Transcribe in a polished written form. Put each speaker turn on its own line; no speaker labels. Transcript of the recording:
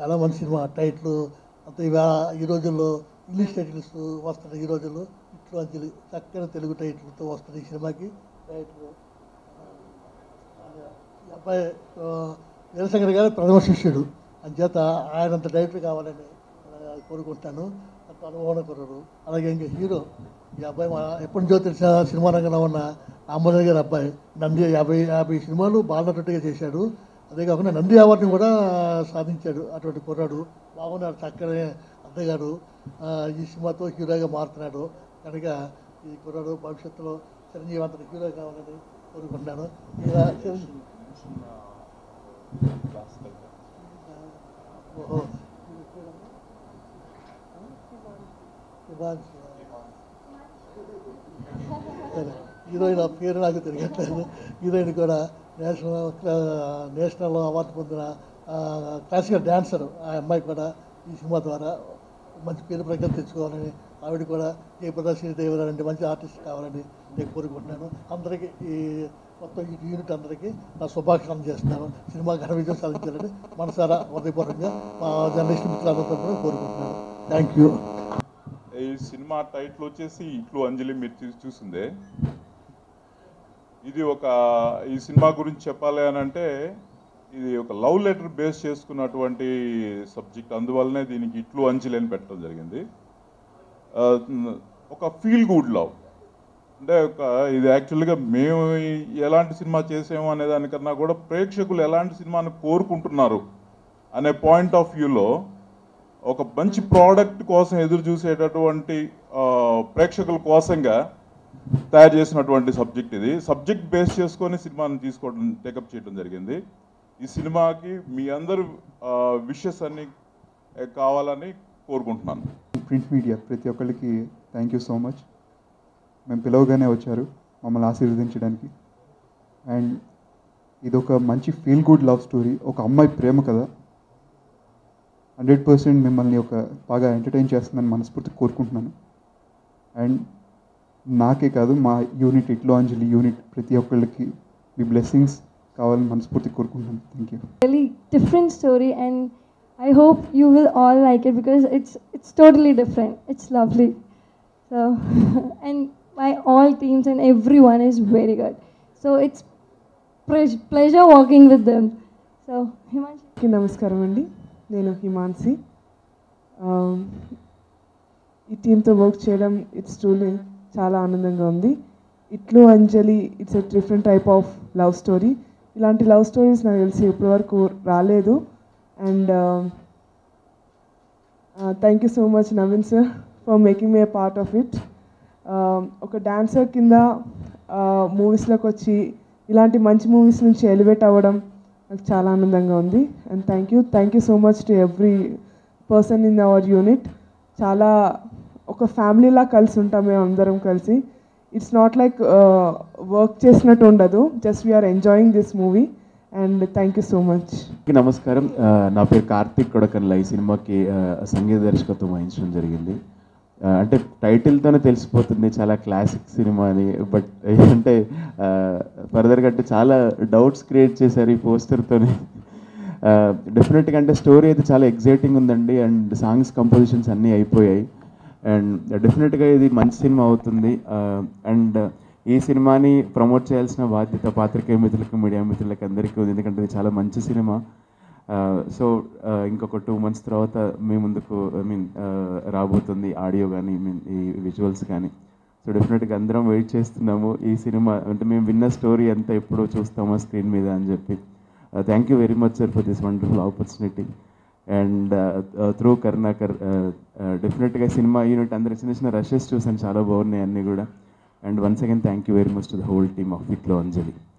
చాలా మంచి cinema. Title అంత ఇవాళ ఈ రోజుల్లో ఇంగ్లీష్ టైటిల్స్ వస్తున్నాయి. ఈ రోజుల్లో ఇట్లు అంజలి చక్కని తెలుగు టైటిల్తో వస్తుంది ఈ సినిమాకి. టైటిల్ ఈ అబ్బాయి వీరశంకర్ గారి ప్రథమ శిష్యుడు, అంచేత ఆయనంత డైరెక్టర్ కావాలని కోరుకుంటాను. అంత అనుభవం కుర్రాడు. అలాగే ఇంకా హీరో ఈ అబ్బాయి ఎప్పటి నుంచో తెలిసిన సినిమా రంగంలో ఉన్న రామోజీ గారి అబ్బాయి. నంది 50 సినిమాలు బాలనటుడిగా చేశాడు. అదే కాకుండా నంది అవార్డుని కూడా సాధించాడు. అటువంటి కుర్రాడు బాగున్నాడు, చక్కని అద్దగాడు. ఈ సినిమాతో హీరోగా మారుతున్నాడు. కనుక ఈ కుర్రాడు భవిష్యత్తులో చిరంజీవంతుడు హీరో కావాలని కోరుకుంటున్నాను. ఓహో సరే, హీరోయిన్ పేరు నాకు తిరగట్లేదు. హీరోయిన్ కూడా నేషనల్ అవార్డు పొందిన క్లాసికల్ డ్యాన్సర్. ఆ అమ్మాయి కూడా ఈ సినిమా ద్వారా మంచి పేరు ప్రఖ్యాతి తెచ్చుకోవాలని, ఆవిడ కూడా జయప్రద శ్రీదేవి లాంటి మంచి ఆర్టిస్ట్ కావాలని నేను కోరుకుంటున్నాను. అందరికీ ఈ మొత్తం ఈ యూనిట్ అందరికీ నా శుభాకాంక్షలు చేస్తున్నాను. సినిమా ఘన విజయం సాధించాలని మనసారా హృదయపూర్వకంగా మా జర్నలిస్ట్ మిత్రులందరితో కూడా కోరుకుంటున్నాను. Thank you.
ఈ సినిమా టైటిల్ వచ్చేసి ఇట్లు అంజలి. మీరు చూసిందే. ఇది ఈ సినిమా గురించి చెప్పాలి అని అంటే ఇది ఒక లవ్ లెటర్ బేస్ చేసుకున్నటువంటి సబ్జెక్ట్. అందువల్లనే దీనికి ఇట్లు అంజలి అని పెట్టడం జరిగింది. ఒక ఫీల్ గుడ్ లవ్ అంటే ఇది యాక్చువల్గా మేము ఎలాంటి సినిమా చేసాము అనే దానికన్నా కూడా ప్రేక్షకులు ఎలాంటి సినిమాని కోరుకుంటున్నారు అనే పాయింట్ ఆఫ్ వ్యూలో ఒక మంచి ప్రోడక్ట్ కోసం ఎదురు చూసేటటువంటి ప్రేక్షకుల కోసంగా తయారు చేసినటువంటి సబ్జెక్ట్. ఇది సబ్జెక్ట్ బేస్ చేసుకొని సినిమాని టేకప్ చేయడం జరిగింది. ఈ సినిమాకి మీ అందరు విషెస్ అన్ని కావాలని కోరుకుంటున్నాను.
ప్రింట్ మీడియా ప్రతి ఒక్కరికి థ్యాంక్ యూ సో మచ్. మేము పిలవగానే వచ్చారు మమ్మల్ని ఆశీర్వదించడానికి. అండ్ ఇది ఒక మంచి ఫీల్ గుడ్ లవ్ స్టోరీ, ఒక అమ్మాయి ప్రేమ కథ. 100% మిమ్మల్ని బాగా ఎంటర్టైన్ చేస్తుందని మనస్ఫూర్తిగా కోరుకుంటున్నాను. అండ్ నాకే కాదు, మా యూనిట్ ఇట్లు అంజలి యూనిట్ ప్రతి ఒక్కళ్ళకి మీ బ్లెస్సింగ్స్ కావాలని మనస్ఫూర్తిగా కోరుకుంటున్నాను. Thank you.
Really different story, and I hope you will all like it because it's totally different. It's lovely. So and my all teams and everyone is very good. So it's pleasure working with them. So Himanshi.
నమస్కారం అండి, నేను హిమాన్సి. ఈ టీంతో work చేయడం it's truly చాలా ఆనందంగా ఉంది. Itlu Anjali it's a different type of love story. ఇలాంటి లవ్ స్టోరీస్ నాకు తెలిసి ఇప్పటివరకు రాలేదు. And thank you so much Naveen sir for making me a part of it. ఒక డాన్సర్ కింద మూవీస్లోకి వచ్చి ఇలాంటి మంచి మూవీస్ నుంచి ఎలివేట్ అవ్వడం నాకు చాలా ఆనందంగా ఉంది. And thank you so much to every person in our unit. చాలా ఒక ఫ్యామిలీలా కలిసి ఉంటాం మేము అందరం కలిసి. ఇట్స్ నాట్ లైక్ వర్క్ చేసినట్టు ఉండదు, just we're enjoying this movie. And thank you so much.
నమస్కారం, నా పేరు కార్తిక్ కొడకన్ల. ఈ సినిమాకి సంగీత దర్శకత్వం వహించడం జరిగింది. అంటే టైటిల్తోనే తెలిసిపోతుంది చాలా క్లాసిక్ సినిమా అని. బట్ ఏంటంటే ఫర్దర్గా అంటే చాలా డౌట్స్ క్రియేట్ చేశారు ఈ పోస్టర్తోనే. డెఫినెట్గా అంటే స్టోరీ అయితే చాలా ఎగ్జైటింగ్ ఉందండి. అండ్ సాంగ్స్ కంపోజిషన్స్ అన్నీ అయిపోయాయి. అండ్ డెఫినెట్గా ఇది మంచి సినిమా అవుతుంది. అండ్ ఈ సినిమాని ప్రమోట్ చేయాల్సిన బాధ్యత పాత్రికేయ మిత్రులకు, మీడియా మిత్రులకు అందరికీ ఉంది. ఎందుకంటే ఇది చాలా మంచి సినిమా. సో ఇంకొక 2 months తర్వాత మీ ముందుకు రాబోతుంది ఆడియో కానీ ఈ విజువల్స్ కానీ. సో డెఫినెట్గా అందరం వెయిట్ చేస్తున్నాము ఈ సినిమా. అంటే మేము విన్న స్టోరీ అంతా ఎప్పుడో చూస్తామా స్క్రీన్ మీద అని చెప్పి. Thank you very much sir for this wonderful opportunity. And through Karunakar డెఫినెట్గా సినిమా యూనిట్ అందరూ చిన్న చిన్న రషెస్ చూసాను, చాలా బాగున్నాయి అన్నీ కూడా. And once again thank you very much to the whole team of Itlu Anjali.